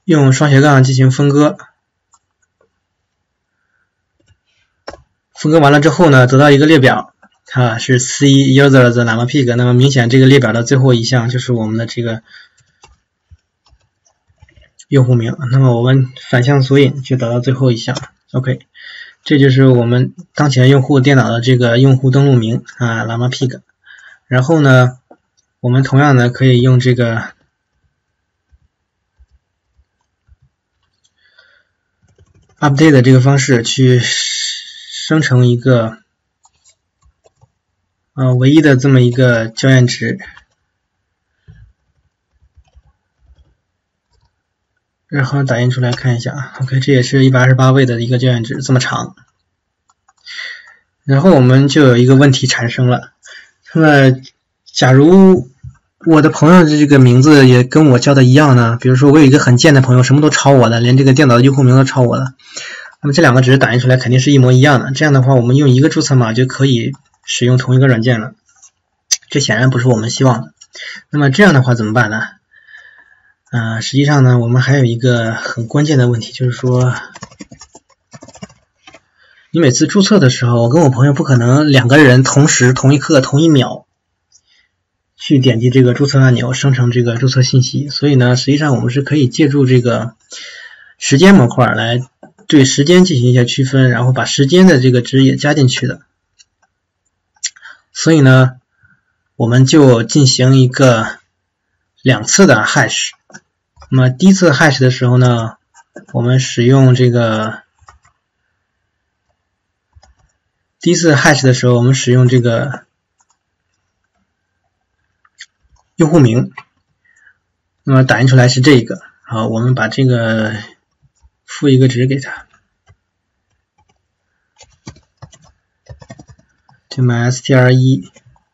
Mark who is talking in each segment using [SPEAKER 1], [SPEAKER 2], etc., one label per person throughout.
[SPEAKER 1] 用双斜杠进行分割。分割完了之后呢，得到一个列表是 C user the llama pig。那么明显这个列表的最后一项就是我们的这个用户名。那么我们反向索引就得到最后一项。OK， 这就是我们当前用户电脑的这个用户登录名llama pig。然后呢，我们同样的可以用这个update 这个方式去生成一个唯一的这么一个校验值，然后打印出来看一下。OK， 这也是128位的一个校验值，这么长。然后我们就有一个问题产生了，那么假如我的朋友的这个名字也跟我叫的一样呢？比如说我有一个很贱的朋友，什么都抄我的，连这个电脑的用户名都抄我的。那么这两个值打印出来肯定是一模一样的。这样的话，我们用一个注册码就可以使用同一个软件了。这显然不是我们希望的。那么这样的话怎么办呢？实际上呢，我们还有一个很关键的问题，就是说，你每次注册的时候，我跟我朋友不可能两个人同时、同一刻、同一秒去点击这个注册按钮，生成这个注册信息。所以呢，实际上我们是可以借助这个时间模块来对时间进行一下区分，然后把时间的这个值也加进去的。所以呢，我们就进行一个两次的 hash。那么第一次 hash 的时候呢，我们使用这个用户名，那么打印出来是这个。好，我们把这个赋一个值给它，就MyStr1，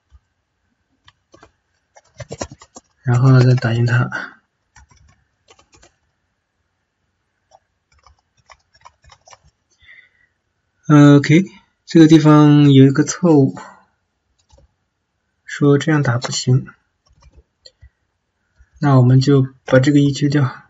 [SPEAKER 1] 然后呢再打印它。OK， 这个地方有一个错误，说这样打不行，那我们就把这个一去掉。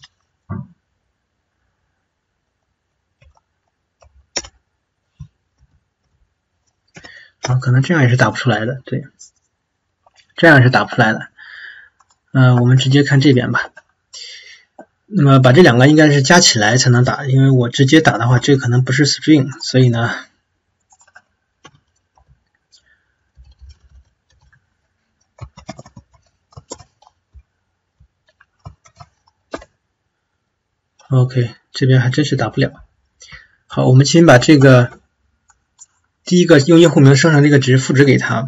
[SPEAKER 1] 可能这样也是打不出来的，对，这样是打不出来的。我们直接看这边吧。那么把这两个应该是加起来才能打，因为我直接打的话，这个可能不是 string， 所以呢，OK， 这边还真是打不了。好，我们先把这个第一个用用户名生成这个值赋值给它，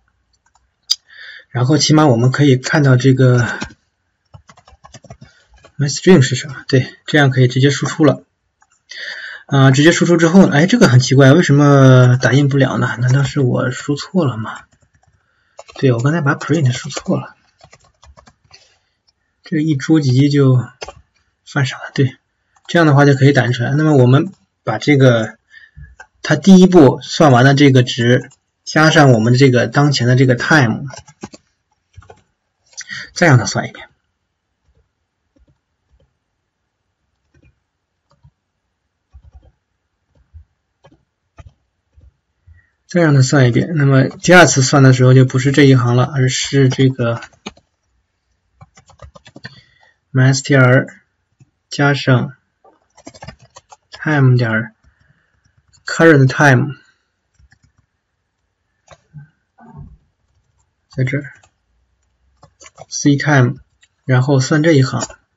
[SPEAKER 1] 然后起码我们可以看到这个 MyString 是啥？对，这样可以直接输出了。直接输出之后，这个很奇怪，为什么打印不了呢？难道是我输错了吗？对，我刚才把 print 输错了，这个一捉急就犯傻了。对，这样的话就可以打印出来。那么我们把这个它第一步算完的这个值加上我们这个当前的这个 time， 再让它算一遍。再让它算一遍，那么第二次算的时候就不是这一行了，而是这个 MyStr 加上 time 点 current time， 在这儿 C time， 然后算这一行，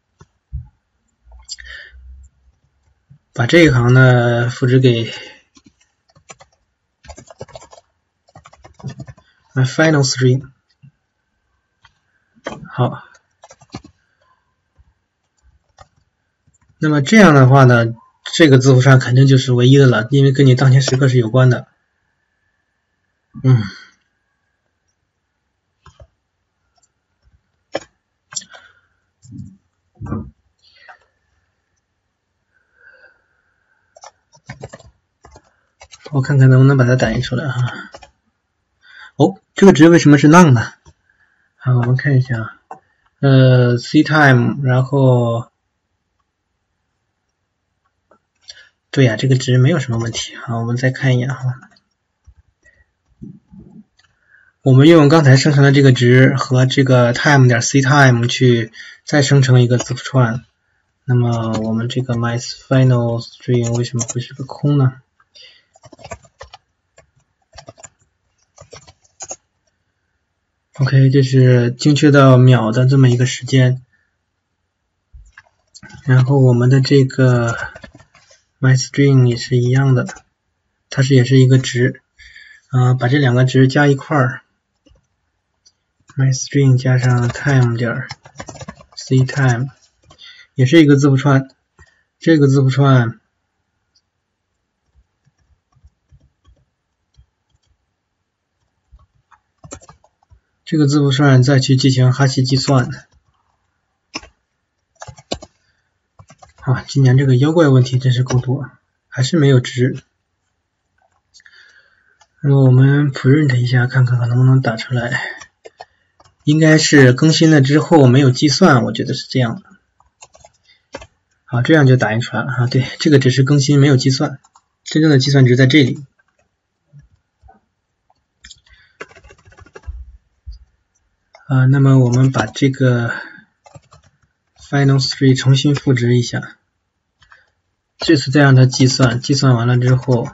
[SPEAKER 1] 把这一行呢赋值给My final string。 好，那么这样的话呢，这个字符串肯定就是唯一的了，因为跟你当前时刻是有关的。我看看能不能把它打印出来啊。这个值为什么是 none 呢？好，我们看一下，C time， 然后对呀，这个值没有什么问题。好，我们再看一眼哈。我们用刚才生成的这个值和这个 time.ctime 去再生成一个字符串。那么我们这个 myFinalString 为什么会是个空呢？OK， 这是精确到秒的这么一个时间。然后我们的这个 myString 也是一样的，它也是一个值。把这两个值加一块儿。myString 加上 time.ctime 也是一个字符串，这个字符串再去进行哈希计算。啊，今年这个妖怪问题真是够多，还是没有值。那么我们 print 一下，看看能不能打出来。应该是更新了之后没有计算，我觉得是这样的。好，这样就打印出来了啊。对，这个只是更新没有计算，真正的计算值在这里。那么我们把这个 FinalString 重新赋值一下，这次再让它计算，计算完了之后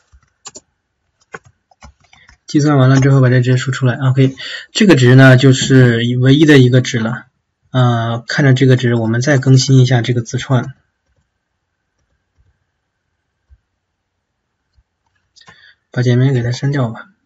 [SPEAKER 1] 把这值输出来。OK， 这个值呢就是唯一的一个值了。看着这个值，我们再更新一下这个字串。把简明给它删掉吧。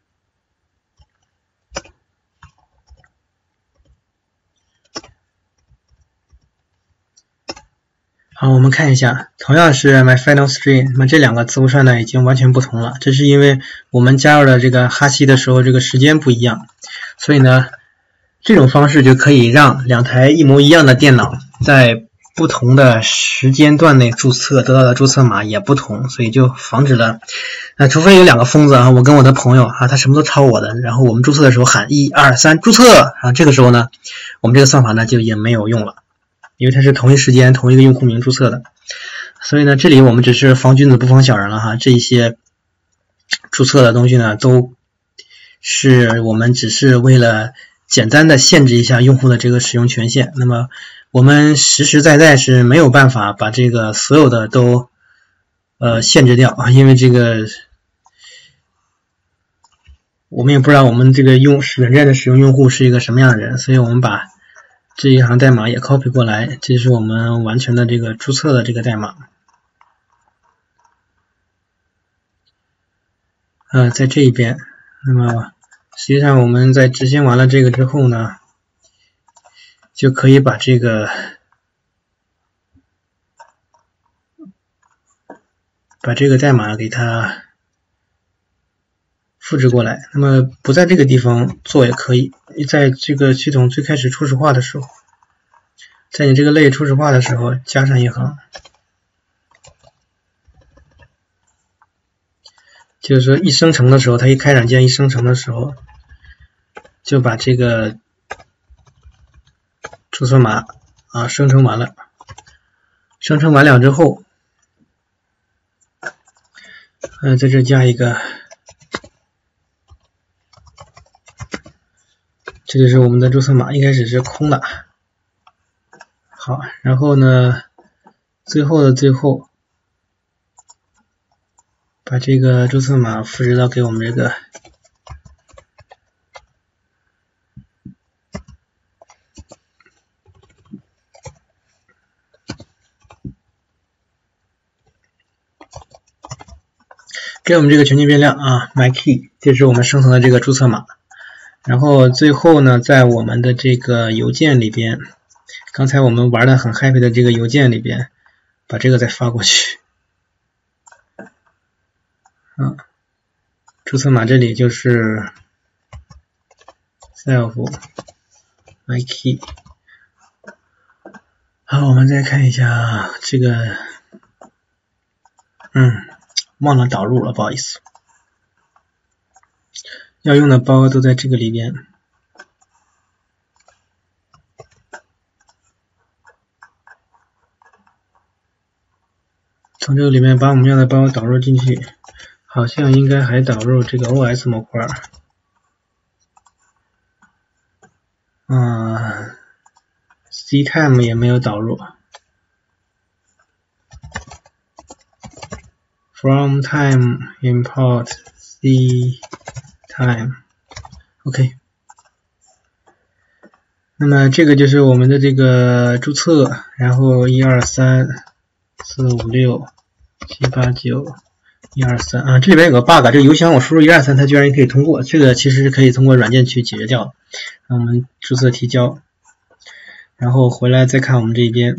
[SPEAKER 1] 好，我们看一下，同样是 myFinalString， 那么这两个字符串呢已经完全不同了，这是因为我们加入了这个哈希的时候，这个时间不一样，所以呢，这种方式就可以让两台一模一样的电脑在不同的时间段内注册，得到的注册码也不同，所以就防止了，除非有两个疯子啊，我跟我的朋友啊，他什么都抄我的，然后我们注册的时候喊1、2、3注册，这个时候呢，我们这个算法呢就也没有用了。因为它是同一时间同一个用户名注册的，所以呢，这里我们只是防君子不防小人了哈。这一些注册的东西呢，都是我们只是为了简单的限制一下用户的这个使用权限。那么我们实实在在是没有办法把这个所有的都限制掉啊，因为这个我们也不知道我们这个软件的使用用户是一个什么样的人，所以我们把这一行代码也 copy 过来，这是我们完成的这个注册的这个代码。在这一边，那么实际上我们在执行完了这个之后呢，就可以把这个代码给它复制过来。那么不在这个地方做也可以，你在这个系统最开始初始化的时候，在你这个类初始化的时候加上一行，就是说一生成的时候，它一开软件一生成的时候，就把这个注册码生成完了。生成完了之后，在这加一个，这就是我们的注册码，一开始是空的。好，然后呢，最后的最后，把这个注册码复制到给我们这个全局变量myKey， 这是我们生成的这个注册码。然后最后呢，在我们的这个邮件里边，刚才我们玩的很 happy 的这个邮件里边，把这个再发过去。注册码这里就是 self myKey。好，我们再看一下这个，忘了导入了，不好意思。要用的包都在这个里边。 从这个里面把我们要的包导入进去，好像应该还导入这个 OS 模块。ctime 也没有导入。from time import ctime OK。 那么这个就是我们的这个注册，然后1、2、3、4、5、6、7、8、9、1、2、3啊，这里边有个 bug， 这个邮箱我输入1、2、3，它居然也可以通过，这个其实是可以通过软件去解决掉的。那我们注册提交，然后回来再看我们这边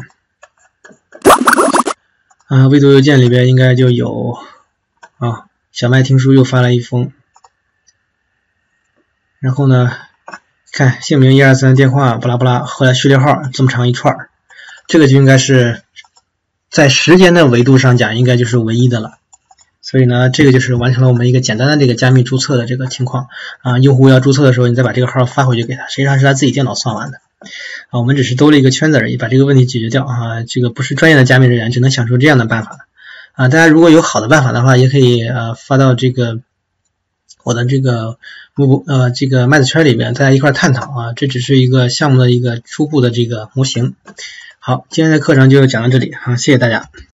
[SPEAKER 1] 未读邮件里边应该就有小麦听书又发了一封，然后呢看姓名1、2、3，电话不拉不拉，后来序列号这么长一串，这个就应该是在时间的维度上讲应该就是唯一的了。所以呢这个就是完成了我们一个简单的这个加密注册的这个情况用户要注册的时候你再把这个号发回去给他，实际上是他自己电脑算完的我们只是兜了一个圈子而已，把这个问题解决掉这个不是专业的加密人员只能想出这样的办法大家如果有好的办法的话也可以发到这个我的这个这个麦子圈里边，大家一块探讨这只是一个项目的一个初步的这个模型。好，今天的课程就讲到这里谢谢大家。